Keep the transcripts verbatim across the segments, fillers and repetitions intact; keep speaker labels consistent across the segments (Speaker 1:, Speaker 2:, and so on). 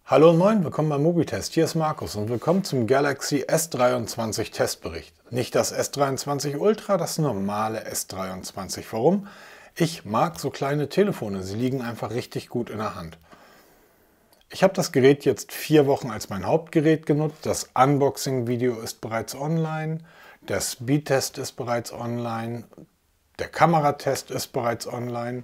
Speaker 1: Hallo und moin, willkommen beim Mobitest. Hier ist Markus und willkommen zum Galaxy S dreiundzwanzig Testbericht. Nicht das S dreiundzwanzig Ultra, das normale S dreiundzwanzig. Warum? Ich mag so kleine Telefone, sie liegen einfach richtig gut in der Hand. Ich habe das Gerät jetzt vier Wochen als mein Hauptgerät genutzt. Das Unboxing-Video ist bereits online, der Speedtest ist bereits online, der Kameratest ist bereits online.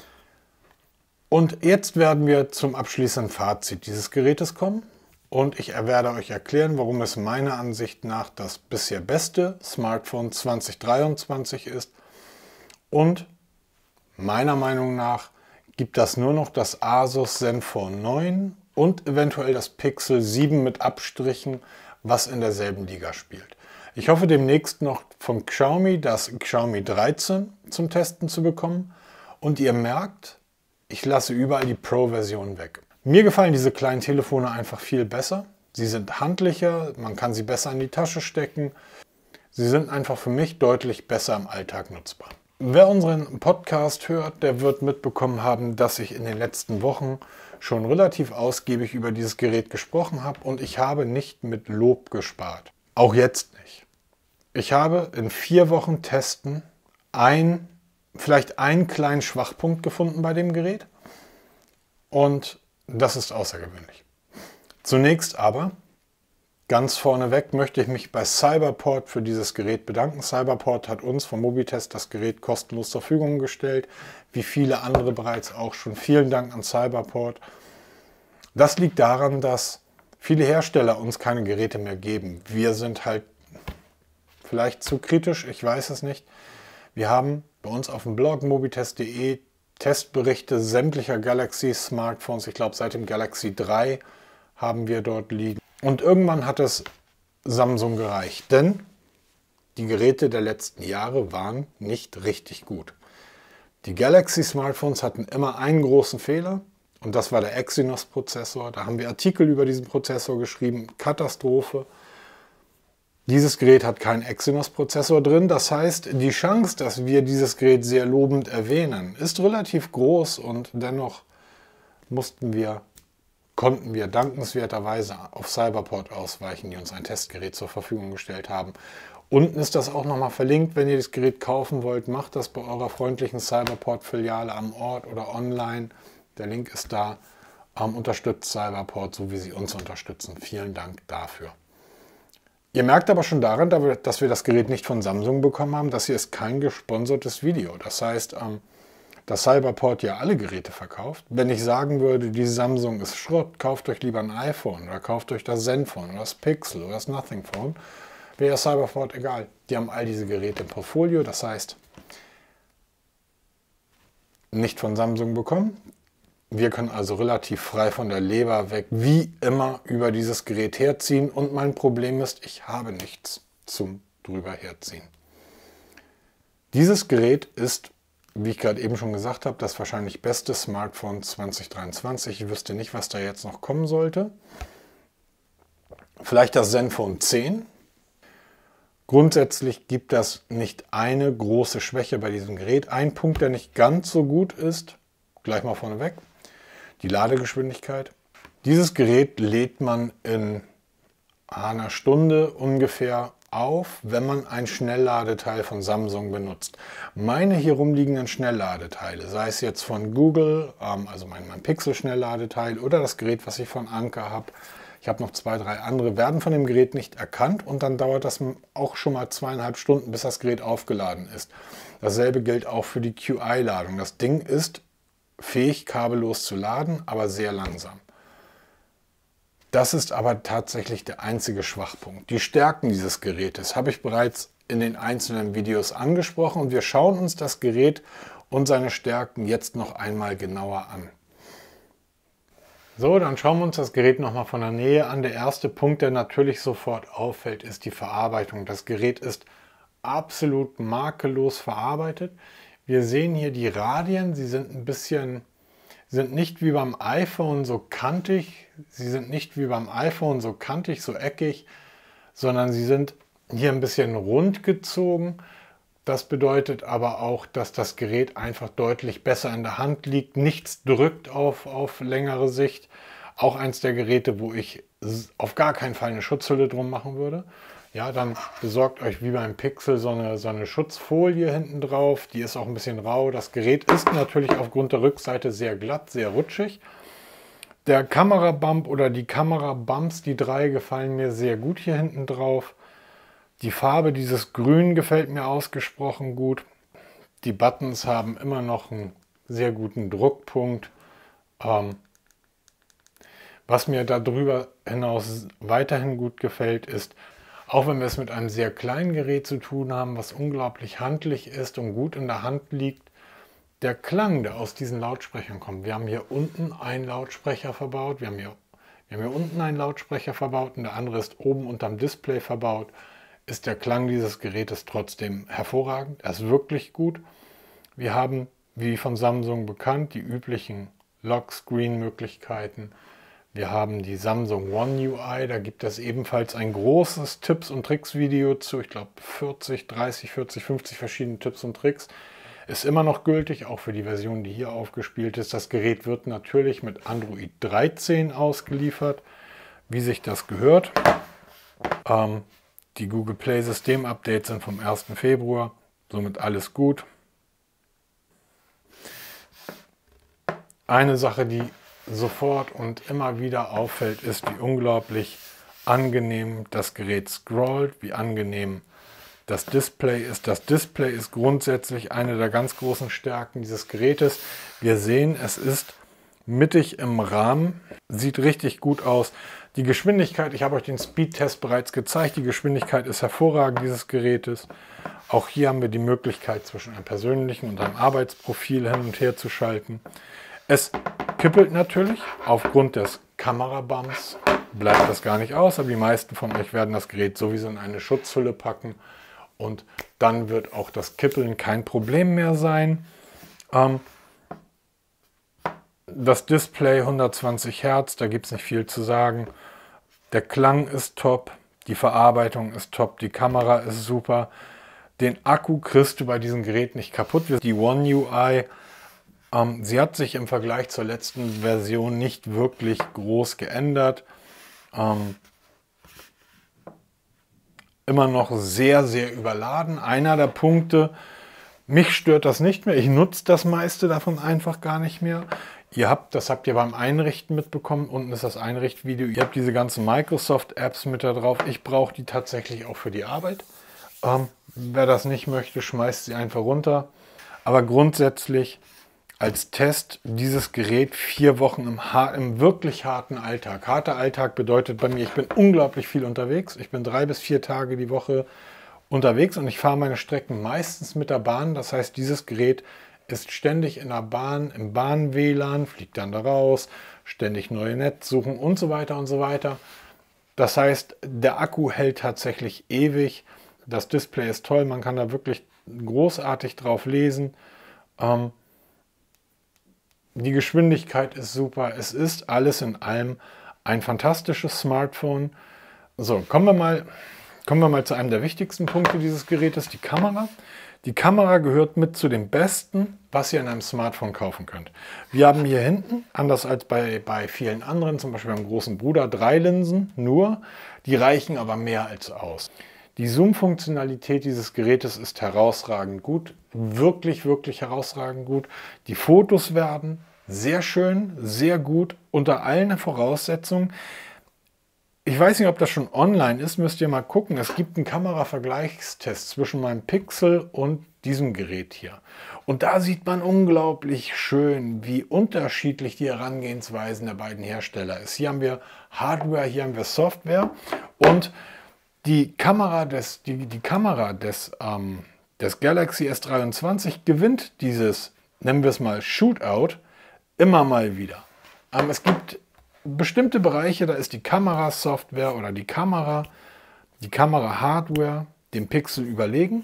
Speaker 1: Und jetzt werden wir zum abschließenden Fazit dieses Gerätes kommen und ich werde euch erklären, warum es meiner Ansicht nach das bisher beste Smartphone zwanzig dreiundzwanzig ist und meiner Meinung nach gibt das nur noch das Asus Zenfone neun und eventuell das Pixel sieben mit Abstrichen, was in derselben Liga spielt. Ich hoffe demnächst noch von Xiaomi das Xiaomi dreizehn zum Testen zu bekommen und ihr merkt, ich lasse überall die Pro-Version weg. Mir gefallen diese kleinen Telefone einfach viel besser. Sie sind handlicher, man kann sie besser in die Tasche stecken. Sie sind einfach für mich deutlich besser im Alltag nutzbar. Wer unseren Podcast hört, der wird mitbekommen haben, dass ich in den letzten Wochen schon relativ ausgiebig über dieses Gerät gesprochen habe und ich habe nicht mit Lob gespart. Auch jetzt nicht. Ich habe in vier Wochen Testen ein vielleicht einen kleinen Schwachpunkt gefunden bei dem Gerät und das ist außergewöhnlich. Zunächst aber, ganz vorneweg möchte ich mich bei Cyberport für dieses Gerät bedanken. Cyberport hat uns vom Mobitest das Gerät kostenlos zur Verfügung gestellt, wie viele andere bereits auch schon. Vielen Dank an Cyberport. Das liegt daran, dass viele Hersteller uns keine Geräte mehr geben. Wir sind halt vielleicht zu kritisch, ich weiß es nicht. Wir haben bei uns auf dem Blog mobitest punkt de Testberichte sämtlicher Galaxy-Smartphones. Ich glaube, seit dem Galaxy drei haben wir dort liegen. Und irgendwann hat es Samsung gereicht, denn die Geräte der letzten Jahre waren nicht richtig gut. Die Galaxy-Smartphones hatten immer einen großen Fehler und das war der Exynos-Prozessor. Da haben wir Artikel über diesen Prozessor geschrieben. Katastrophe. Dieses Gerät hat keinen Exynos-Prozessor drin, das heißt, die Chance, dass wir dieses Gerät sehr lobend erwähnen, ist relativ groß und dennoch mussten wir, konnten wir dankenswerterweise auf Cyberport ausweichen, die uns ein Testgerät zur Verfügung gestellt haben. Unten ist das auch nochmal verlinkt, wenn ihr das Gerät kaufen wollt, macht das bei eurer freundlichen Cyberport-Filiale am Ort oder online. Der Link ist da. Ähm, unterstützt Cyberport, so wie sie uns unterstützen. Vielen Dank dafür. Ihr merkt aber schon daran, dass wir das Gerät nicht von Samsung bekommen haben, das hier ist kein gesponsertes Video. Das heißt, dass Cyberport ja alle Geräte verkauft. Wenn ich sagen würde, die Samsung ist Schrott, kauft euch lieber ein iPhone oder kauft euch das Zenfone oder das Pixel oder das Nothing Phone, wäre Cyberport egal. Die haben all diese Geräte im Portfolio, das heißt, nicht von Samsung bekommen. Wir können also relativ frei von der Leber weg, wie immer, über dieses Gerät herziehen. Und mein Problem ist, ich habe nichts zum drüber herziehen. Dieses Gerät ist, wie ich gerade eben schon gesagt habe, das wahrscheinlich beste Smartphone zwanzig dreiundzwanzig. Ich wüsste nicht, was da jetzt noch kommen sollte. Vielleicht das Zenfone zehn. Grundsätzlich gibt das nicht eine große Schwäche bei diesem Gerät. Ein Punkt, der nicht ganz so gut ist, gleich mal vorneweg. Die Ladegeschwindigkeit. Dieses Gerät lädt man in einer Stunde ungefähr auf, wenn man ein Schnellladeteil von Samsung benutzt. Meine hier rumliegenden Schnellladeteile, sei es jetzt von Google, also mein, mein Pixel-Schnellladeteil oder das Gerät, was ich von Anker habe, ich habe noch zwei, drei andere, werden von dem Gerät nicht erkannt und dann dauert das auch schon mal zweieinhalb Stunden, bis das Gerät aufgeladen ist. Dasselbe gilt auch für die Q I-Ladung. Das Ding ist fähig, kabellos zu laden, aber sehr langsam. Das ist aber tatsächlich der einzige Schwachpunkt. Die Stärken dieses Gerätes habe ich bereits in den einzelnen Videos angesprochen und wir schauen uns das Gerät und seine Stärken jetzt noch einmal genauer an. So, dann schauen wir uns das Gerät nochmal von der Nähe an. Der erste Punkt, der natürlich sofort auffällt, ist die Verarbeitung. Das Gerät ist absolut makellos verarbeitet. Wir sehen hier die Radien, sie sind ein bisschen, sind nicht wie beim iPhone so kantig, sie sind nicht wie beim iPhone so kantig, so eckig, sondern sie sind hier ein bisschen rund gezogen. Das bedeutet aber auch, dass das Gerät einfach deutlich besser in der Hand liegt, nichts drückt auf, auf längere Sicht. Auch eins der Geräte, wo ich auf gar keinen Fall eine Schutzhülle drum machen würde. Ja, dann besorgt euch wie beim Pixel so eine, so eine Schutzfolie hinten drauf. Die ist auch ein bisschen rau. Das Gerät ist natürlich aufgrund der Rückseite sehr glatt, sehr rutschig. Der Kamerabump oder die Kamerabumps, die drei, gefallen mir sehr gut hier hinten drauf. Die Farbe, dieses Grün, gefällt mir ausgesprochen gut. Die Buttons haben immer noch einen sehr guten Druckpunkt. Ähm, was mir darüber hinaus weiterhin gut gefällt, ist, auch wenn wir es mit einem sehr kleinen Gerät zu tun haben, was unglaublich handlich ist und gut in der Hand liegt, der Klang, der aus diesen Lautsprechern kommt. Wir haben hier unten einen Lautsprecher verbaut, wir haben hier, wir haben hier unten einen Lautsprecher verbaut und der andere ist oben unterm Display verbaut. Ist der Klang dieses Gerätes trotzdem hervorragend. Er ist wirklich gut. Wir haben, wie von Samsung bekannt, die üblichen Lock-Screen-Möglichkeiten. Wir haben die Samsung One U I, da gibt es ebenfalls ein großes Tipps- und Tricks-Video zu, ich glaube vierzig, dreißig, vierzig, fünfzig verschiedene Tipps und Tricks. Ist immer noch gültig, auch für die Version, die hier aufgespielt ist. Das Gerät wird natürlich mit Android dreizehn ausgeliefert, wie sich das gehört. Ähm, die Google Play System-Updates sind vom ersten Februar, somit alles gut. Eine Sache, die sofort und immer wieder auffällt, ist, wie unglaublich angenehm das Gerät scrollt, wie angenehm das Display ist. Das Display ist grundsätzlich eine der ganz großen Stärken dieses Gerätes. Wir sehen, es ist mittig im Rahmen, sieht richtig gut aus. Die Geschwindigkeit, ich habe euch den Speedtest bereits gezeigt, die Geschwindigkeit ist hervorragend dieses Gerätes. Auch hier haben wir die Möglichkeit, zwischen einem persönlichen und einem Arbeitsprofil hin und her zu schalten. Es kippelt natürlich, aufgrund des Kamerabumps bleibt das gar nicht aus, aber die meisten von euch werden das Gerät sowieso in eine Schutzhülle packen und dann wird auch das Kippeln kein Problem mehr sein. Ähm, das Display hundertzwanzig Hertz, da gibt es nicht viel zu sagen. Der Klang ist top, die Verarbeitung ist top, die Kamera ist super. Den Akku kriegst du bei diesem Gerät nicht kaputt. Die One U I, Ähm, sie hat sich im Vergleich zur letzten Version nicht wirklich groß geändert. Ähm, immer noch sehr, sehr überladen. Einer der Punkte, mich stört das nicht mehr. Ich nutze das meiste davon einfach gar nicht mehr. Ihr habt, das habt ihr beim Einrichten mitbekommen, unten ist das Einrichtvideo. Ihr habt diese ganzen Microsoft-Apps mit da drauf. Ich brauche die tatsächlich auch für die Arbeit. Ähm, wer das nicht möchte, schmeißt sie einfach runter. Aber grundsätzlich als Test dieses Gerät vier Wochen im, im wirklich harten Alltag. Harter Alltag bedeutet bei mir, ich bin unglaublich viel unterwegs. Ich bin drei bis vier Tage die Woche unterwegs und ich fahre meine Strecken meistens mit der Bahn. Das heißt, dieses Gerät ist ständig in der Bahn, im Bahn-W L A N, fliegt dann da raus, ständig neue Netz suchen und so weiter und so weiter. Das heißt, der Akku hält tatsächlich ewig. Das Display ist toll, man kann da wirklich großartig drauf lesen. Ähm, Die Geschwindigkeit ist super. Es ist alles in allem ein fantastisches Smartphone. So, kommen wir mal, kommen wir mal zu einem der wichtigsten Punkte dieses Gerätes, die Kamera. Die Kamera gehört mit zu dem Besten, was ihr in einem Smartphone kaufen könnt. Wir haben hier hinten, anders als bei, bei vielen anderen, zum Beispiel beim großen Bruder, drei Linsen nur. Die reichen aber mehr als aus. Die Zoom-Funktionalität dieses Gerätes ist herausragend gut. Wirklich, wirklich herausragend gut. Die Fotos werden sehr schön, sehr gut, unter allen Voraussetzungen. Ich weiß nicht, ob das schon online ist, müsst ihr mal gucken. Es gibt einen Kameravergleichstest zwischen meinem Pixel und diesem Gerät hier. Und da sieht man unglaublich schön, wie unterschiedlich die Herangehensweisen der beiden Hersteller ist. Hier haben wir Hardware, hier haben wir Software und die Kamera des, die, die Kamera des, ähm, des Galaxy S dreiundzwanzig gewinnt dieses, nennen wir es mal Shootout, immer mal wieder. Ähm, es gibt bestimmte Bereiche, da ist die Kamerasoftware oder die Kamera, die Kamera-Hardware dem Pixel überlegen.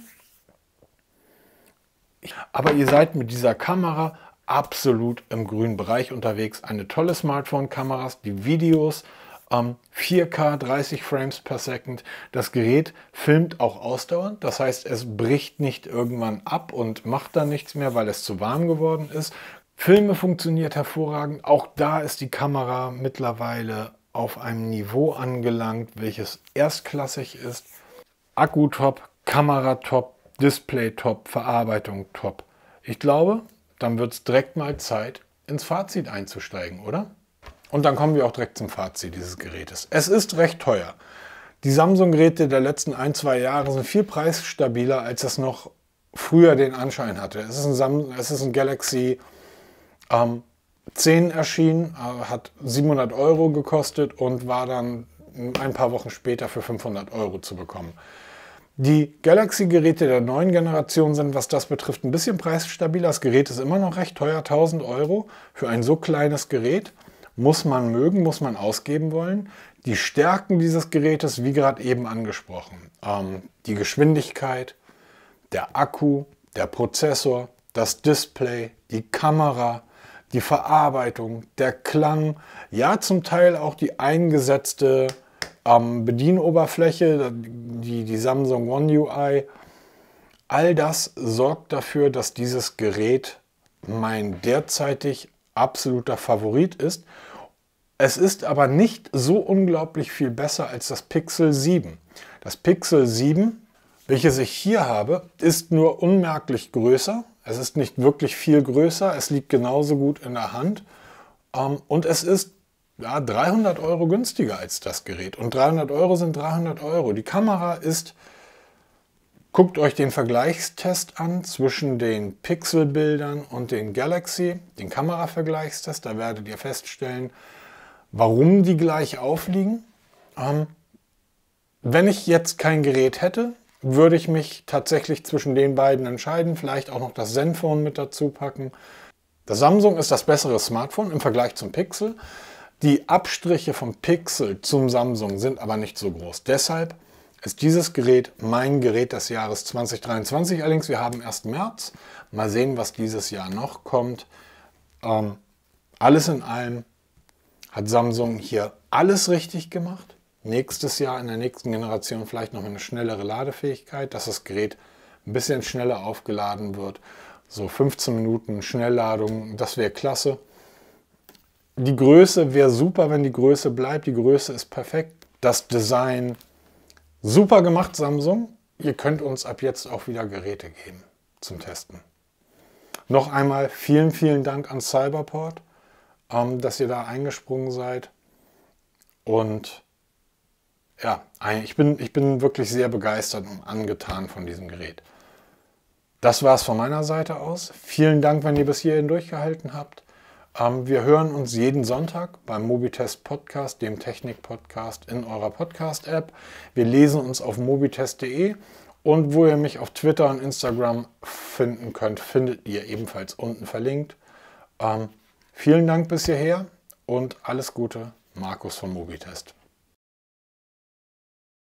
Speaker 1: Aber ihr seid mit dieser Kamera absolut im grünen Bereich unterwegs. Eine tolle Smartphone-Kamera, die Videos, ähm, vier K, dreißig Frames per Second. Das Gerät filmt auch ausdauernd, das heißt, es bricht nicht irgendwann ab und macht dann nichts mehr, weil es zu warm geworden ist. Filme funktioniert hervorragend. Auch da ist die Kamera mittlerweile auf einem Niveau angelangt, welches erstklassig ist. Akku top, Kamera top, Display top, Verarbeitung top. Ich glaube, dann wird es direkt mal Zeit, ins Fazit einzusteigen, oder? Und dann kommen wir auch direkt zum Fazit dieses Gerätes. Es ist recht teuer. Die Samsung-Geräte der letzten ein, zwei Jahre sind viel preisstabiler, als es noch früher den Anschein hatte. Es ist ein, Sam es ist ein Galaxy ähm, zehn erschienen, äh, hat siebenhundert Euro gekostet und war dann ein paar Wochen später für fünfhundert Euro zu bekommen. Die Galaxy-Geräte der neuen Generation sind, was das betrifft, ein bisschen preisstabiler. Das Gerät ist immer noch recht teuer, tausend Euro. Für ein so kleines Gerät muss man mögen, muss man ausgeben wollen. Die Stärken dieses Gerätes, wie gerade eben angesprochen, ähm, die Geschwindigkeit, der Akku, der Prozessor, das Display, die Kamera, die Verarbeitung, der Klang, ja zum Teil auch die eingesetzte ähm, Bedienoberfläche, die, die Samsung One U I. All das sorgt dafür, dass dieses Gerät mein derzeitig absoluter Favorit ist. Es ist aber nicht so unglaublich viel besser als das Pixel sieben. Das Pixel sieben, welches ich hier habe, ist nur unmerklich größer. Es ist nicht wirklich viel größer, es liegt genauso gut in der Hand ähm, und es ist ja, dreihundert Euro günstiger als das Gerät. Und dreihundert Euro sind dreihundert Euro. Die Kamera ist, guckt euch den Vergleichstest an zwischen den Pixel-Bildern und den Galaxy, den Kameravergleichstest. Da werdet ihr feststellen, warum die gleich aufliegen. Ähm, wenn ich jetzt kein Gerät hätte, würde ich mich tatsächlich zwischen den beiden entscheiden, vielleicht auch noch das Zenfone mit dazu packen. Das Samsung ist das bessere Smartphone im Vergleich zum Pixel. Die Abstriche vom Pixel zum Samsung sind aber nicht so groß. Deshalb ist dieses Gerät mein Gerät des Jahres zwanzig dreiundzwanzig. Allerdings, wir haben erst März. Mal sehen, was dieses Jahr noch kommt. Ähm, alles in allem hat Samsung hier alles richtig gemacht. Nächstes Jahr in der nächsten Generation vielleicht noch eine schnellere Ladefähigkeit, dass das Gerät ein bisschen schneller aufgeladen wird. So fünfzehn Minuten Schnellladung, das wäre klasse. Die Größe wäre super, wenn die Größe bleibt. Die Größe ist perfekt. Das Design super gemacht, Samsung. Ihr könnt uns ab jetzt auch wieder Geräte geben zum Testen. Noch einmal vielen, vielen Dank an Cyberport, ähm, dass ihr da eingesprungen seid. Und ja, ich bin, ich bin wirklich sehr begeistert und angetan von diesem Gerät. Das war es von meiner Seite aus. Vielen Dank, wenn ihr bis hierhin durchgehalten habt. Ähm, wir hören uns jeden Sonntag beim Mobitest Podcast, dem Technik-Podcast in eurer Podcast-App. Wir lesen uns auf mobitest punkt de und wo ihr mich auf Twitter und Instagram finden könnt, findet ihr ebenfalls unten verlinkt. Ähm, vielen Dank bis hierher und alles Gute, Markus von Mobitest.